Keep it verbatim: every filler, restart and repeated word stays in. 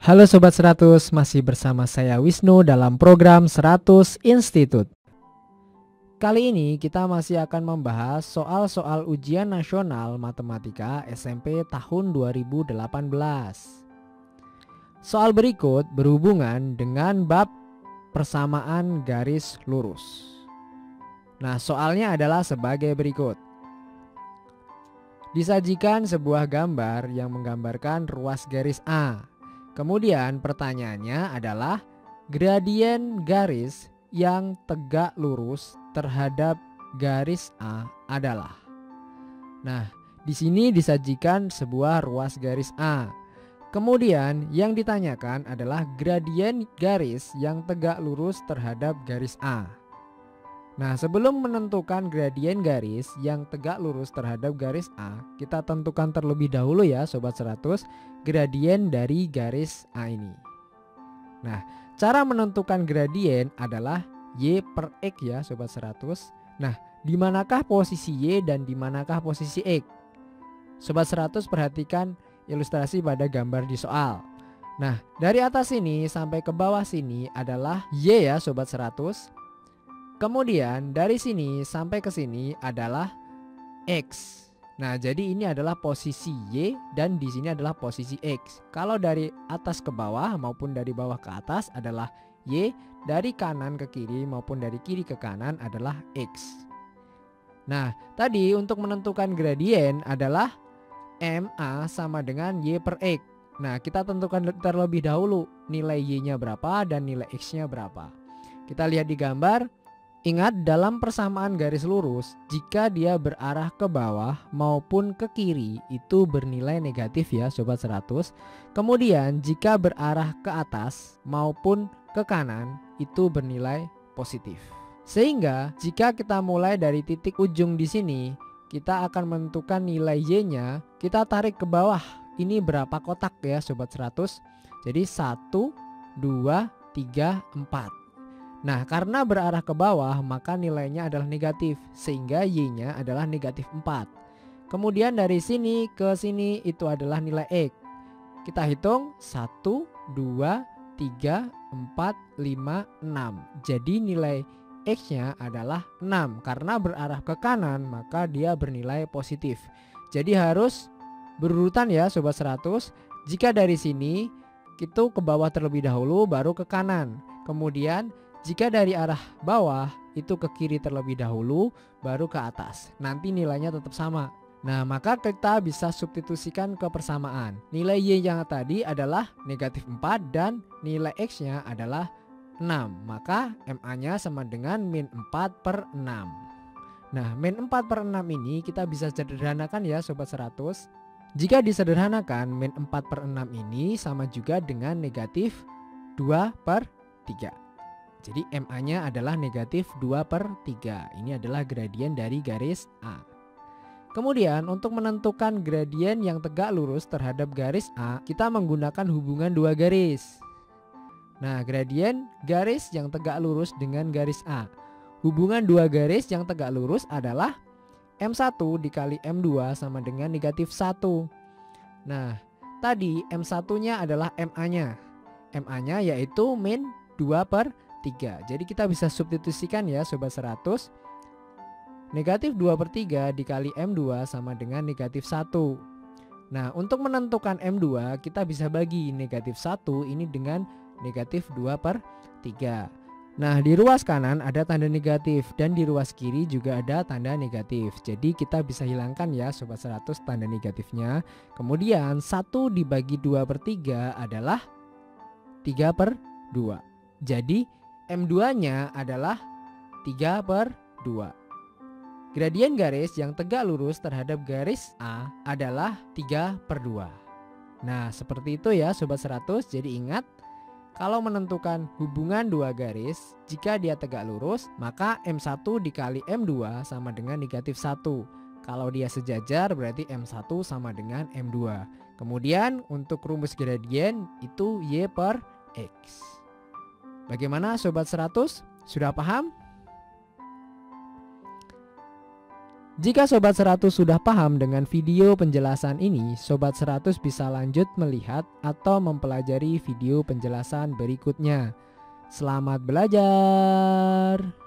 Halo Sobat seratus, masih bersama saya Wisnu dalam program seratus Institute. Kali ini kita masih akan membahas soal-soal ujian nasional matematika S M P tahun dua ribu delapan belas. Soal berikut berhubungan dengan bab persamaan garis lurus. Nah, soalnya adalah sebagai berikut. Disajikan sebuah gambar yang menggambarkan ruas garis A. Kemudian pertanyaannya adalah gradien garis yang tegak lurus terhadap garis A adalah. Nah, di sini disajikan sebuah ruas garis A. Kemudian yang ditanyakan adalah gradien garis yang tegak lurus terhadap garis A. Nah, sebelum menentukan gradien garis yang tegak lurus terhadap garis A, kita tentukan terlebih dahulu ya Sobat seratus, gradien dari garis A ini. Nah, cara menentukan gradien adalah Y per X ya Sobat seratus. Nah, di manakah posisi Y dan di manakah posisi X? Sobat seratus perhatikan ilustrasi pada gambar di soal. Nah, dari atas sini sampai ke bawah sini adalah Y ya Sobat seratus. Kemudian dari sini sampai ke sini adalah X. Nah, jadi ini adalah posisi Y dan di sini adalah posisi X. Kalau dari atas ke bawah maupun dari bawah ke atas adalah Y, dari kanan ke kiri maupun dari kiri ke kanan adalah X. Nah, tadi untuk menentukan gradien adalah M A sama dengan Y per X. Nah, kita tentukan terlebih dahulu nilai Y-nya berapa dan nilai X-nya berapa. Kita lihat di gambar. Ingat, dalam persamaan garis lurus, jika dia berarah ke bawah maupun ke kiri itu bernilai negatif ya Sobat seratus. Kemudian jika berarah ke atas maupun ke kanan itu bernilai positif. Sehingga jika kita mulai dari titik ujung di sini, kita akan menentukan nilai Y-nya, kita tarik ke bawah. Ini berapa kotak ya Sobat seratus? Jadi satu, dua, tiga, empat. Nah, karena berarah ke bawah maka nilainya adalah negatif, sehingga Y-nya adalah negatif empat. Kemudian dari sini ke sini itu adalah nilai X. Kita hitung satu, dua, tiga, empat, lima, enam. Jadi nilai X-nya adalah enam. Karena berarah ke kanan maka dia bernilai positif. Jadi harus berurutan ya Sobat seratus. Jika dari sini itu ke bawah terlebih dahulu baru ke kanan. Kemudian jika dari arah bawah itu ke kiri terlebih dahulu baru ke atas. Nanti nilainya tetap sama. Nah, maka kita bisa substitusikan ke persamaan. Nilai Y yang tadi adalah negatif empat dan nilai X-nya adalah enam. Maka M A-nya sama dengan min empat per enam. Nah, min empat per enam ini kita bisa sederhanakan ya Sobat seratus. Jika disederhanakan, min empat per enam ini sama juga dengan negatif dua per tiga. Jadi M A-nya adalah negatif dua per tiga. Ini adalah gradien dari garis A. Kemudian untuk menentukan gradien yang tegak lurus terhadap garis A, kita menggunakan hubungan dua garis. Nah, gradien garis yang tegak lurus dengan garis A. Hubungan dua garis yang tegak lurus adalah M satu dikali M dua sama dengan negatif satu. Nah, tadi M satu-nya adalah M A-nya. M A-nya yaitu min dua per tiga. Jadi kita bisa substitusikan ya Sobat seratus. Negatif dua per tiga dikali M dua sama dengan negatif satu. Nah, untuk menentukan M dua kita bisa bagi negatif satu ini dengan negatif dua per tiga. Nah, di ruas kanan ada tanda negatif dan di ruas kiri juga ada tanda negatif. Jadi kita bisa hilangkan ya Sobat seratus tanda negatifnya. Kemudian satu dibagi dua per tiga adalah tiga per dua. Jadi M dua-nya adalah tiga per dua. Gradien garis yang tegak lurus terhadap garis A adalah tiga per dua. Nah, seperti itu ya Sobat seratus. Jadi ingat, kalau menentukan hubungan dua garis, jika dia tegak lurus, maka M satu dikali M dua sama dengan negatif satu. Kalau dia sejajar berarti M satu sama dengan M dua. Kemudian untuk rumus gradien itu Y per X. Bagaimana Sobat seratus? Sudah paham? Jika Sobat seratus sudah paham dengan video penjelasan ini, Sobat seratus bisa lanjut melihat atau mempelajari video penjelasan berikutnya. Selamat belajar!